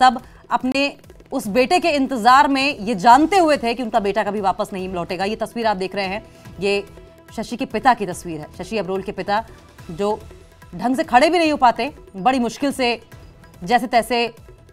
सब अपने उस बेटे के इंतजार में ये जानते हुए थे कि उनका बेटा कभी वापस नहीं लौटेगा। ये तस्वीर आप देख रहे हैं, ये शशि के पिता की तस्वीर है। शशि अब्रोल के पिता जो ढंग से खड़े भी नहीं हो पाते, बड़ी मुश्किल से जैसे तैसे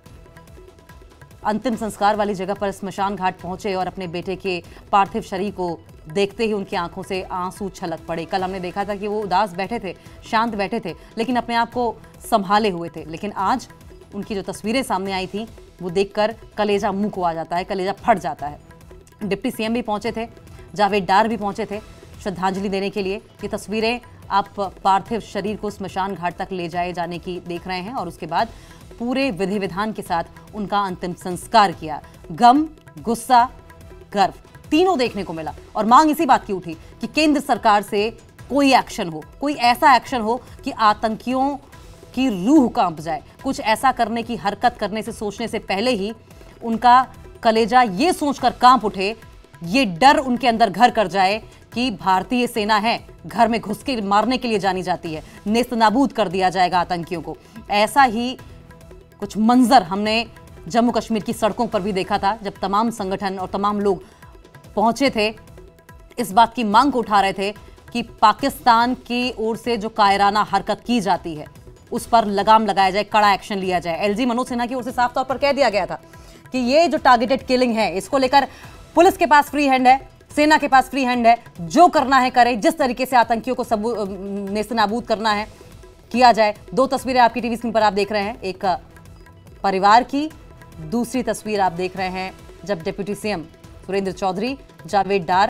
अंतिम संस्कार वाली जगह पर स्मशान घाट पहुंचे और अपने बेटे के पार्थिव शरीर को देखते ही उनकी आंखों से आंसू छलक पड़े। कल हमने देखा था कि वो उदास बैठे थे, शांत बैठे थे, लेकिन अपने आप को संभाले हुए थे। लेकिन आज उनकी जो तस्वीरें सामने आई थी वो देखकर कलेजा मुंह को आ जाता है, कलेजा फट जाता है। डिप्टी सीएम भी पहुंचे थे, जावेद डार भी पहुंचे थे श्रद्धांजलि देने के लिए। ये तस्वीरें आप पार्थिव शरीर को स्मशान घाट तक ले जाए जाने की देख रहे हैं और उसके बाद पूरे विधि विधान के साथ उनका अंतिम संस्कार किया। गम, गुस्सा, गर्व तीनों देखने को मिला और मांग इसी बात की उठी कि केंद्र सरकार से कोई एक्शन हो, कोई ऐसा एक्शन हो कि आतंकियों की रूह कांप जाए। कुछ ऐसा करने की हरकत करने से सोचने से पहले ही उनका कलेजा ये सोचकर कांप उठे, ये डर उनके अंदर घर कर जाए कि भारतीय सेना है, घर में घुस के मारने के लिए जानी जाती है, नेस्तनाबूद कर दिया जाएगा आतंकियों को। ऐसा ही कुछ मंजर हमने जम्मू कश्मीर की सड़कों पर भी देखा था, जब तमाम संगठन और तमाम लोग पहुंचे थे, इस बात की मांग को उठा रहे थे कि पाकिस्तान की ओर से जो कायराना हरकत की जाती है उस पर लगाम लगाया जाए, कड़ा एक्शन लिया जाए। एलजी मनोज सिन्हा की ओर से साफ तौर पर कह दिया गया था कि ये जो टारगेटेड किलिंग है, इसको लेकर पुलिस के पास फ्री हैंड है, सेना के पास फ्री हैंड है, जो करना है करे, जिस तरीके से आतंकियों को नेस्तनाबूद करना है किया जाए। दो तस्वीरें आपकी टीवी स्क्रीन पर आप देख रहे हैं, एक परिवार की, दूसरी तस्वीर आप देख रहे हैं जब डिप्टी सीएम सुरेंद्र चौधरी, जावेद डार